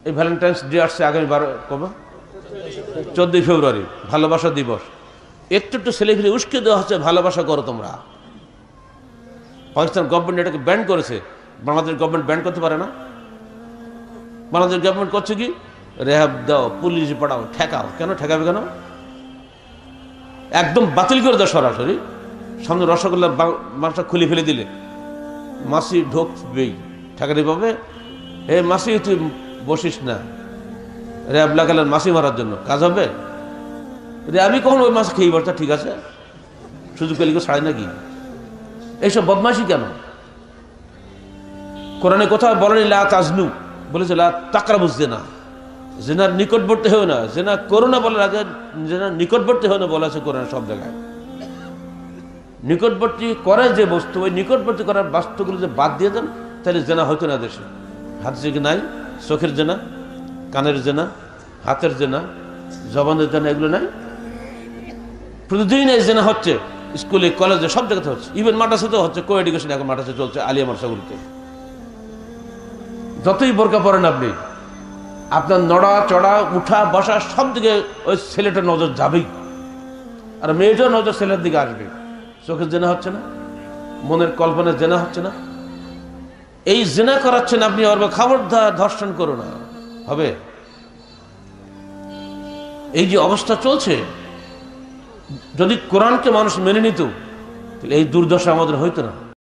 এই Valentine's day আসছে আগামী কবে 14 ফেব্রুয়ারি, ভালোবাসা দিবস। একটু একটু ছেলেখেলে উস্কে দেওয়া হচ্ছে ভালোবাসা করো তোমরা। পাকিস্তান গভর্নমেন্ট এটাকে ব্যান করেছে, বাংলাদেশ গভর্নমেন্ট ব্যান করতে পারে না। বাংলাদেশ গভর্নমেন্ট করছে কি, রেহাব দাও, পুলিশ পাঠাও, ঠেকাও। কেন ঠেকাবে কেন? একদম বাতিল করে দাও সরাসরি। সামনে রসগোল্লার মাংসটা খুলে ফেলে দিলে মাসি ঢোকবেই, ঠেকানি পাবে। হে মাসি তুই বসিস না, র্যাব লাগালেন মাসি মারার জন্য, কাজ হবে? র্যাবই কখন ওই মাছ খেয়ে বলছে ঠিক আছে, সুযোগ পেলে কেউ ছাড়ে নাকি? এইসব বদমাইশি কেন? কোরআনে কোথাও বলেনি লা তাজনু, বলেছে লা তাকরাবুজ জিনা, জেনার নিকটবর্তী হয়েও না। জেনা করো না বলার আগে জেনার নিকটবর্তী হয়ে না বলা আছে কোরআনে সব জায়গায়। নিকটবর্তী করে যে বস্তু, ওই নিকটবর্তী করার বাস্তুগুলো যে বাদ দিয়ে দেন, তাহলে জেনা হইতো না দেশে। হাদিসে কি নাই চোখের জেনা, কানের জেনা, হাতের জেনা, জবানের জেনা, এগুলো নাই? প্রতিদিন এই জেনা হচ্ছে, স্কুলে কলেজে সব জায়গাতে হচ্ছে, ইভেন মাদ্রাসাতেও হচ্ছে। কো এডুকেশন এখন মাদ্রাসা চলছে, আলিয়া মাদ্রাসাগুলিতে। যতই বোরকা পরেন আপনি, আপনার নড়া চড়া উঠা বসা সব দিকে ওই ছেলেটার নজর যাবেই, আর মেয়েটার নজর ছেলের দিকে আসবে। চোখের জেনা হচ্ছে না, মনের কল্পনার জেনা হচ্ছে না? এই জেনা করাচ্ছেন আপনি, আর খবরদার ধর্ষণ করো না, হবে? এই যে অবস্থা চলছে, যদি কোরআনকে মানুষ মেনে নিত, তাহলে এই দুর্দশা আমাদের হইতো না।